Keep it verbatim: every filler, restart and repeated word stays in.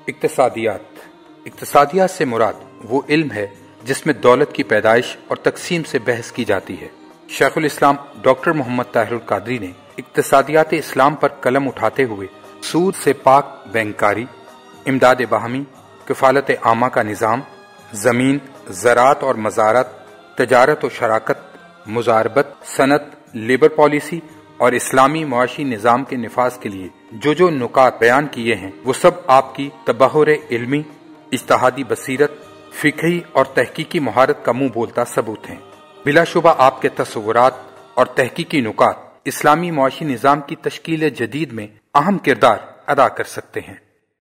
इक्तिसादियात। इक्तिसादियात से मुराद वो इल्म है जिसमें दौलत की पैदाइश और तकसीम से बहस की जाती है। शेखुल इस्लाम डॉक्टर मोहम्मद ताहिरुल कादरी ने इक्तिसादियात इस्लाम पर कलम उठाते हुए सूद से पाक बैंककारी, इमदाद बाहमी, किफालत आमा का निज़ाम, जमीन, ज़राअत और मज़ारत, तजारत और शराकत, मुजारबत, सनत, लेबर पॉलिसी और इस्लामी मुआशी निज़ाम के निफाज के लिए जो जो नुकात बयान किए हैं वो सब आपकी तबहुर इल्मी, इज्तिहादी बसीरत, फिक़ही और तहकीकी महारत का मुंह बोलता सबूत हैं। बिलाशुबा आपके तस्वुरात और तहकीकी नुकात इस्लामी मुआशी निज़ाम की तश्कील जदीद में अहम किरदार अदा कर सकते हैं।